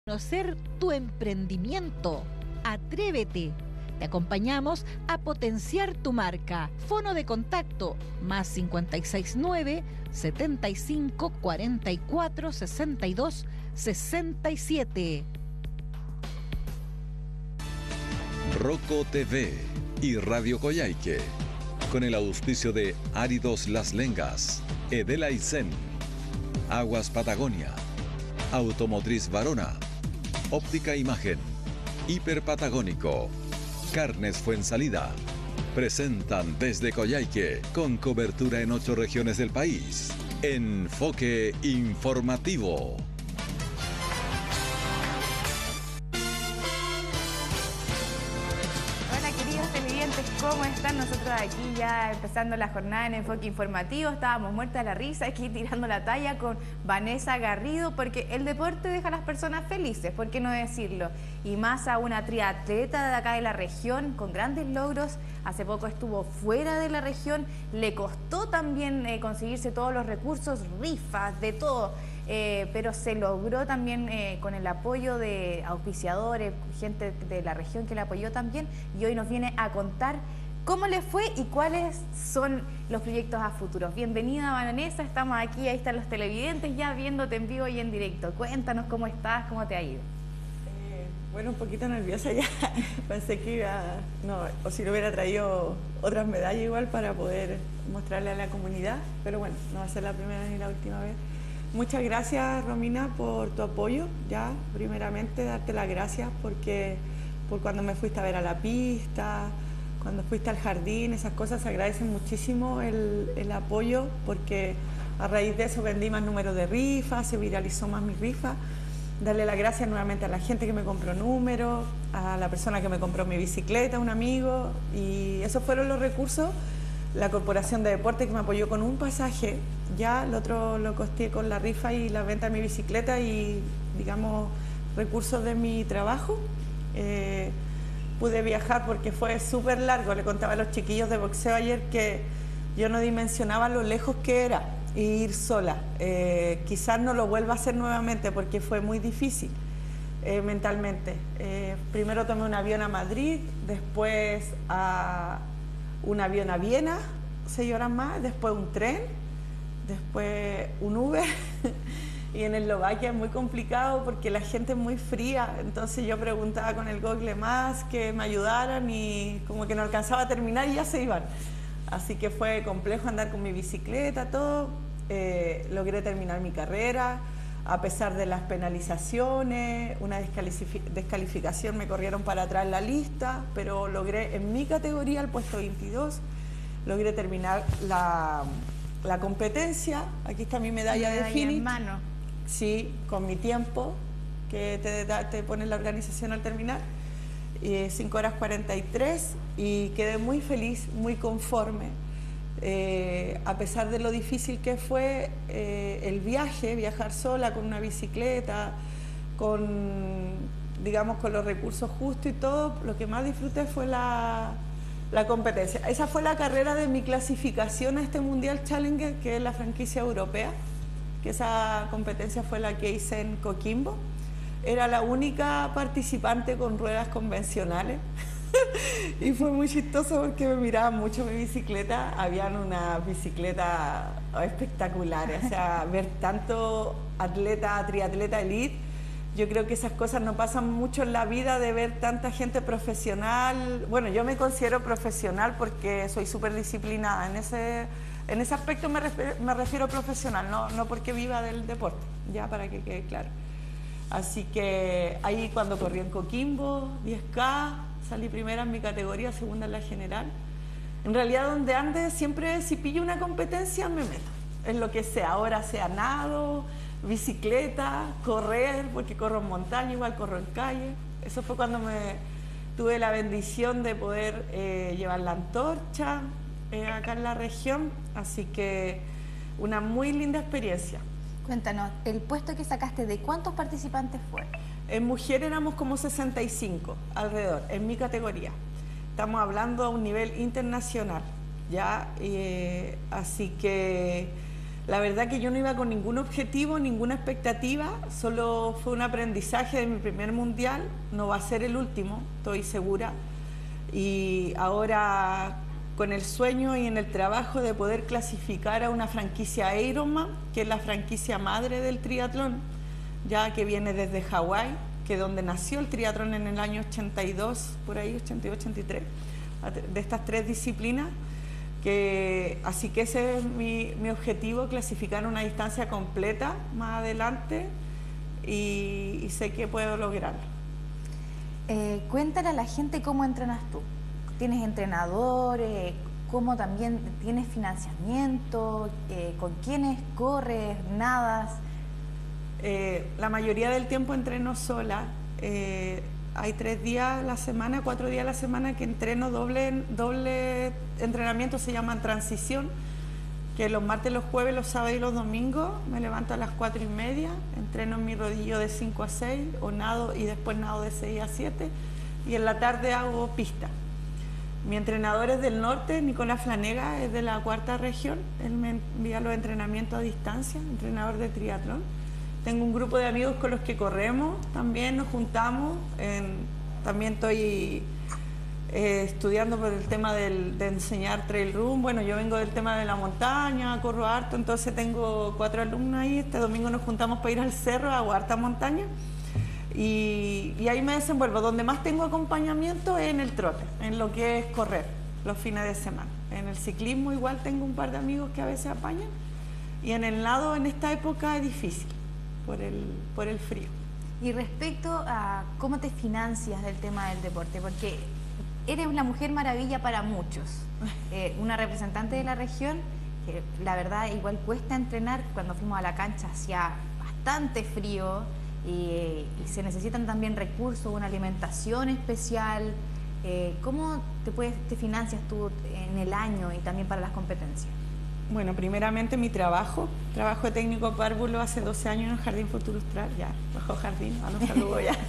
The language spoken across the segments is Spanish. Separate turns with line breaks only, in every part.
Conocer tu emprendimiento. Atrévete. Te acompañamos a potenciar tu marca. Fono de contacto más 569 75 44 62 67.
Roco TV y Radio Coyhaique, con el auspicio de Áridos Las Lengas, Edel Aicén, Aguas Patagonia, Automotriz Varona, Óptica Imagen, Hiper Patagónico, Carnes Fuensalida, presentan desde Coyhaique, con cobertura en 8 regiones del país, Enfoque Informativo.
¿Cómo están? Nosotros aquí ya empezando la jornada en Enfoque Informativo. Estábamos muertas de la risa aquí tirando la talla con Vanessa Garrido, porque el deporte deja a las personas felices, ¿por qué no decirlo? Y más a una triatleta de acá de la región con grandes logros. Hace poco estuvo fuera de la región, le costó también conseguirse todos los recursos, rifas, de todo. Pero se logró también con el apoyo de auspiciadores, gente de la región que le apoyó también, y hoy nos viene a contar cómo le fue y cuáles son los proyectos a futuro. Bienvenida, Vanessa, estamos aquí, ahí están los televidentes ya viéndote en vivo y en directo. Cuéntanos cómo estás, cómo te ha ido.
Bueno, un poquito nerviosa ya, pensé que iba, no, o si no hubiera traído otras medallas igual para poder mostrarle a la comunidad, pero bueno, no va a ser la primera ni la última vez. Muchas gracias, Romina, por tu apoyo. Ya, primeramente, darte las gracias por cuando me fuiste a ver a la pista, cuando fuiste al jardín, esas cosas se agradecen muchísimo el apoyo, porque a raíz de eso vendí más números de rifas, se viralizó más mi rifa. Darle las gracias nuevamente a la gente que me compró números, a la persona que me compró mi bicicleta, un amigo, y esos fueron los recursos. La Corporación de Deporte, que me apoyó con un pasaje, ya el otro lo costeé con la rifa y la venta de mi bicicleta y, digamos, recursos de mi trabajo. Pude viajar porque fue súper largo. Le contaba a los chiquillos de boxeo ayer que yo no dimensionaba lo lejos que era ir sola. Quizás no lo vuelva a hacer nuevamente porque fue muy difícil mentalmente. Primero tomé un avión a Madrid, después un avión a Viena, 6 horas más, después un tren, después un Uber. Y en Eslovaquia es muy complicado porque la gente es muy fría, entonces yo preguntaba con el Google Maps que me ayudaran y como que no alcanzaba a terminar y ya se iban. Así que fue complejo andar con mi bicicleta, todo. Logré terminar mi carrera, a pesar de las penalizaciones, una descalificación, me corrieron para atrás en la lista, pero logré en mi categoría, el puesto 22, logré terminar la competencia. Aquí está mi medalla de finish.
En mano.
Sí, con mi tiempo, que te pone la organización al terminar, 5 horas 43, y quedé muy feliz, muy conforme. A pesar de lo difícil que fue el viaje, viajar sola con una bicicleta, digamos, con los recursos justos y todo, lo que más disfruté fue la competencia. Esa fue la carrera de mi clasificación a este Mundial Challenger, que es la franquicia europea, que esa competencia fue la que hice en Coquimbo. Era la única participante con ruedas convencionales. Y fue muy chistoso porque me miraban mucho mi bicicleta. Habían unas bicicletas espectaculares, o sea, ver tanto triatleta elite, yo creo que esas cosas no pasan mucho en la vida, de ver tanta gente profesional. Bueno, yo me considero profesional porque soy súper disciplinada. En ese aspecto me refiero profesional, no porque viva del deporte, ya, para que quede claro. Así que ahí, cuando corrí en Coquimbo, 10K, salí primera en mi categoría, segunda en la general. En realidad, donde ande, siempre si pillo una competencia me meto, en lo que sea. Ahora sea nado, bicicleta, correr, porque corro en montaña, igual corro en calle. Eso fue cuando tuve la bendición de poder llevar la antorcha acá en la región, así que una muy linda experiencia.
Cuéntanos, el puesto que sacaste, ¿de cuántos participantes fue?
En mujer éramos como 65 alrededor, en mi categoría. Estamos hablando a un nivel internacional, ¿ya? Así que La verdad que yo no iba con ningún objetivo, ninguna expectativa, solo fue un aprendizaje de mi primer mundial, no va a ser el último, estoy segura. Y ahora con el sueño y en el trabajo de poder clasificar a una franquicia Ironman, que es la franquicia madre del triatlón, ya que viene desde Hawái, que es donde nació el triatlón en el año 82, por ahí, 82, 83, de estas 3 disciplinas. Así que ese es mi objetivo, clasificar una distancia completa más adelante y sé que puedo lograrlo.
Cuéntale a la gente cómo entrenas tú. ¿Tienes entrenador? ¿Cómo también tienes financiamiento? ¿Con quiénes corres? ¿Nadas?
La mayoría del tiempo entreno sola. Hay 3 días a la semana, 4 días a la semana que entreno doble entrenamiento, se llaman transición, que los martes, los jueves, los sábados y los domingos me levanto a las 4:30, entreno en mi rodillo de 5 a 6 o nado y después nado de 6 a 7 y en la tarde hago pista. Mi entrenador es del norte, Nicolás Flanega, es de la 4ª región, él me envía los entrenamientos a distancia, entrenador de triatlón. Tengo un grupo de amigos con los que corremos, también nos juntamos, también estoy estudiando por el tema de enseñar trail run. Bueno, yo vengo del tema de la montaña, corro harto, entonces tengo 4 alumnos ahí. Este domingo nos juntamos para ir al cerro, a harta montaña, y ahí me desenvuelvo. Donde más tengo acompañamiento es en el trote, en lo que es correr los fines de semana. En el ciclismo igual tengo un par de amigos que a veces apañan, y en el nado en esta época es difícil por el frío.
Y respecto a cómo te financias del tema del deporte, porque eres la mujer maravilla para muchos, una representante de la región, que la verdad igual cuesta entrenar. Cuando fuimos a la cancha hacía bastante frío y se necesitan también recursos, una alimentación especial. ¿Cómo te financias tú en el año y también para las competencias?
Bueno, primeramente mi trabajo de técnico párvulo hace 12 años en el Jardín Futuro Austral, ya, bajo jardín, a los saludos ya.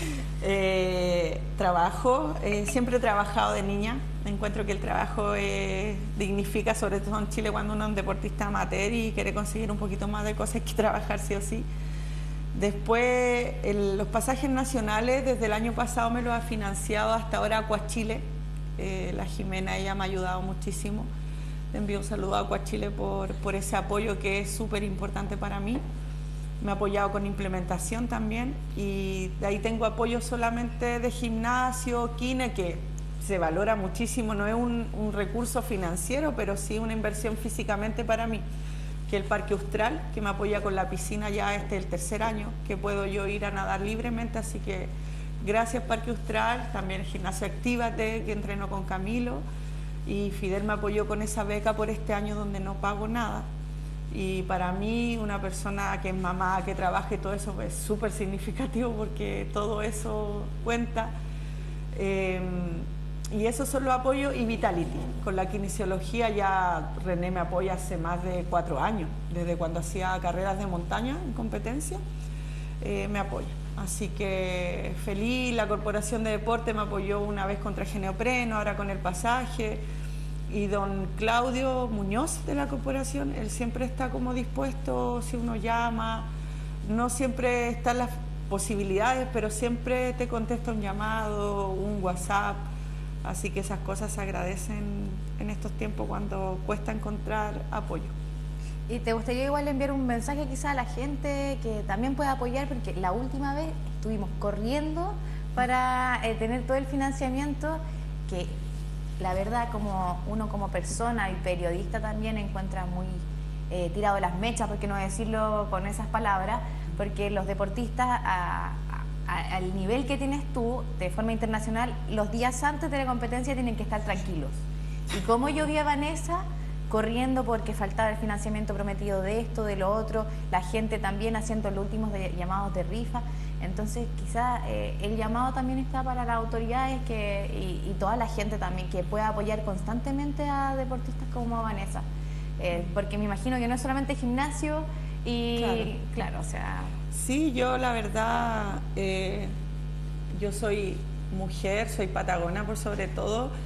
Siempre he trabajado de niña, encuentro que el trabajo dignifica, sobre todo en Chile cuando uno es un deportista amateur y quiere conseguir un poquito más de cosas, hay que trabajar sí o sí. Después, los pasajes nacionales, desde el año pasado me los ha financiado hasta ahora Aquachile, la Jimena, ella me ha ayudado muchísimo. Le envío un saludo a Aquachile por ese apoyo que es súper importante para mí. Me ha apoyado con implementación también, y de ahí tengo apoyo solamente de gimnasio, kine, que se valora muchísimo, no es un recurso financiero, pero sí una inversión físicamente para mí, que el Parque Austral, que me apoya con la piscina ya el 3er año, que puedo yo ir a nadar libremente, así que gracias Parque Austral, también el gimnasio Actívate, que entreno con Camilo, y Fidel me apoyó con esa beca por este año donde no pago nada. Y para mí, una persona que es mamá, que trabaja y todo eso, es súper significativo porque todo eso cuenta. Y esos son los apoyos, y Vitality. Con la kinesiología ya René me apoya hace más de 4 años, desde cuando hacía carreras de montaña en competencia, me apoya. Así que feliz. La Corporación de Deporte me apoyó una vez con traje neopreno, ahora con el pasaje. Y don Claudio Muñoz de la Corporación, él siempre está como dispuesto si uno llama. No siempre están las posibilidades, pero siempre te contesta un llamado, un WhatsApp. Así que esas cosas se agradecen en estos tiempos cuando cuesta encontrar apoyo.
¿Y te gustaría igual enviar un mensaje quizá a la gente que también pueda apoyar? Porque la última vez estuvimos corriendo para tener todo el financiamiento, que la verdad uno como persona y periodista también encuentra muy tirado de las mechas, por qué no decirlo con esas palabras, porque los deportistas al nivel que tienes tú, de forma internacional, los días antes de la competencia tienen que estar tranquilos. Y como yo vi a Vanessa corriendo porque faltaba el financiamiento prometido de esto, de lo otro, la gente también haciendo los últimos llamados de rifa. Entonces quizá el llamado también está para las autoridades y toda la gente también que pueda apoyar constantemente a deportistas como Vanessa, porque me imagino que no es solamente gimnasio y claro, o sea...
Sí, yo la verdad, yo soy mujer, soy patagona por sobre todo,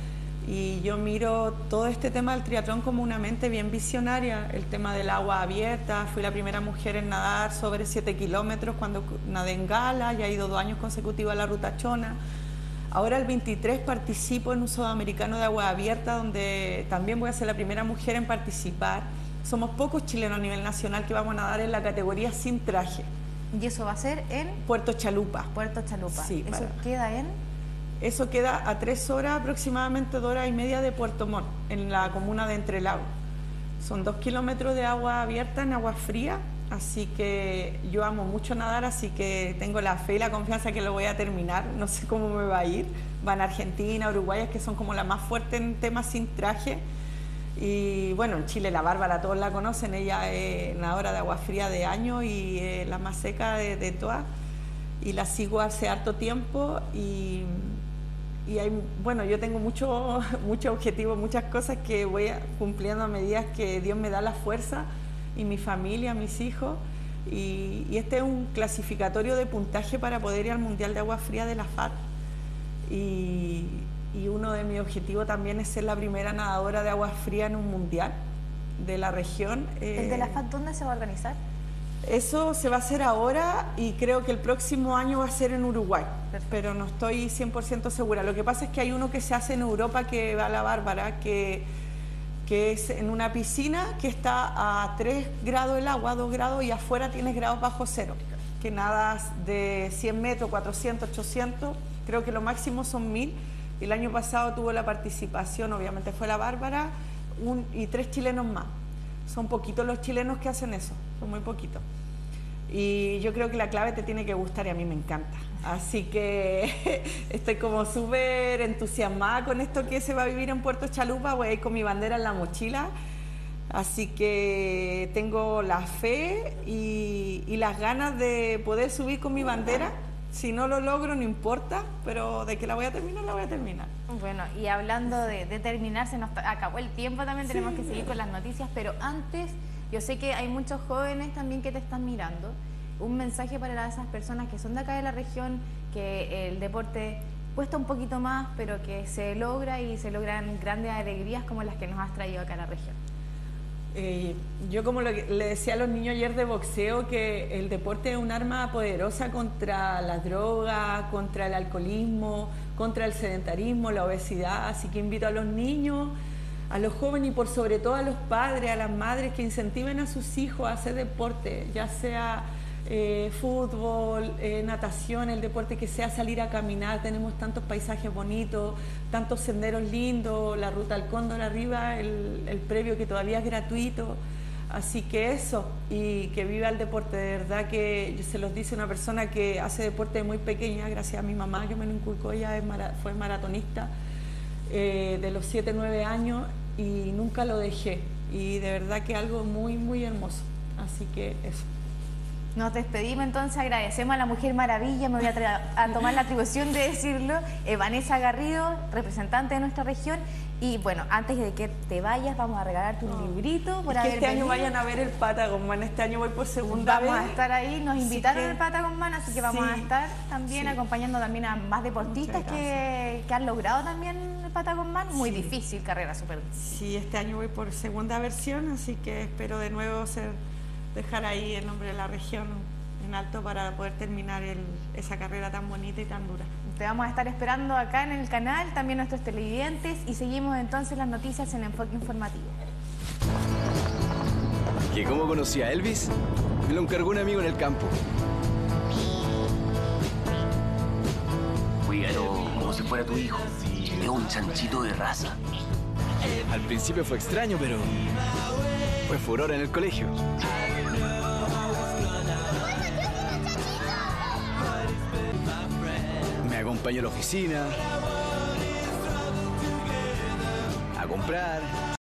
Y yo miro todo este tema del triatlón como una mente bien visionaria, el tema del agua abierta. Fui la primera mujer en nadar sobre 7 kilómetros cuando nadé en gala, ya he ido 2 años consecutivos a la Ruta Chona. Ahora el 23 participo en un sudamericano de agua abierta, donde también voy a ser la primera mujer en participar. Somos pocos chilenos a nivel nacional que vamos a nadar en la categoría sin traje.
¿Y eso va a ser en?
Puerto Chalupa.
Puerto Chalupa.
Sí,
¿Eso queda en?
Eso queda a 3 horas, aproximadamente 2 horas y media de Puerto Montt, en la comuna de Entre Lagos. Son 2 kilómetros de agua abierta en agua fría, así que yo amo mucho nadar, así que tengo la fe y la confianza que lo voy a terminar. No sé cómo me va a ir. Van Argentina, Uruguay, que son como las más fuertes en temas sin traje. Y bueno, en Chile la Bárbara, todos la conocen, ella es nadadora de agua fría de años y la más seca de todas. Y la sigo hace harto tiempo y hay, bueno, yo tengo muchos objetivos, muchas cosas que voy cumpliendo a medida que Dios me da la fuerza, y mi familia, mis hijos, y este es un clasificatorio de puntaje para poder ir al Mundial de Agua Fría de la FAD. Y uno de mis objetivos también es ser la primera nadadora de agua fría en un mundial de la región.
¿El de la FAD dónde se va a organizar?
Eso se va a hacer ahora y creo que el próximo año va a ser en Uruguay, pero no estoy 100% segura. Lo que pasa es que hay uno que se hace en Europa, que va a la Bárbara, que es en una piscina que está a 3 grados el agua, 2 grados, y afuera tienes grados bajo cero, que nadas de 100 metros, 400, 800, creo que lo máximo son 1000. El año pasado tuvo la participación, obviamente fue la Bárbara, y 3 chilenos más. Son poquitos los chilenos que hacen eso, son muy poquitos. Y yo creo que la clave te tiene que gustar y a mí me encanta. Así que estoy como súper entusiasmada con esto que se va a vivir en Puerto Chalupa. Voy a ir con mi bandera en la mochila. Así que tengo la fe y las ganas de poder subir con mi bandera. Si no lo logro, no importa, pero de que la voy a terminar, la voy a terminar.
Bueno, y hablando de terminar, se nos acabó el tiempo también, tenemos que seguir con las noticias, pero antes, yo sé que hay muchos jóvenes también que te están mirando. Un mensaje para esas personas que son de acá de la región, que el deporte cuesta un poquito más, pero que se logra y se logran grandes alegrías como las que nos has traído acá a la región.
Yo, como le decía a los niños ayer de boxeo, que el deporte es un arma poderosa contra las drogas, contra el alcoholismo, contra el sedentarismo, la obesidad. Así que invito a los niños, a los jóvenes y por sobre todo a los padres, a las madres, que incentiven a sus hijos a hacer deporte, ya sea fútbol, natación, el deporte que sea, salir a caminar. Tenemos tantos paisajes bonitos, tantos senderos lindos, la ruta al Cóndor arriba, el previo que todavía es gratuito. Así que eso, y que viva el deporte. De verdad que se los dice una persona que hace deporte de muy pequeña, gracias a mi mamá que me lo inculcó. Ella fue maratonista de los 7, 9 años y nunca lo dejé, y de verdad que algo muy, muy hermoso. Así que eso.
Nos despedimos entonces, agradecemos a la Mujer Maravilla, me voy a tomar la atribución de decirlo, Vanessa Garrido, representante de nuestra región. Y bueno, antes de que te vayas, vamos a regalarte un librito por haber
este
venido.
año vayan a ver el Patagonman, este año voy por segunda vez.
Vamos a estar ahí, nos invitaron al Patagonman, así que vamos a estar también acompañando también a más deportistas que han logrado también el Patagonman. Muy difícil, carrera súper.
Sí, este año voy por segunda versión, así que espero de nuevo dejar ahí el nombre de la región en alto para poder terminar esa carrera tan bonita y tan dura.
Te vamos a estar esperando acá en el canal, también nuestros televidentes, y seguimos entonces las noticias en Enfoque Informativo.
¿Que cómo conocí a Elvis? Me lo encargó un amigo en el campo.
Cuídalo como si fuera tu hijo. Es un chanchito de raza.
Al principio fue extraño, pero fue furor en el colegio. Me acompañó a la oficina, a comprar.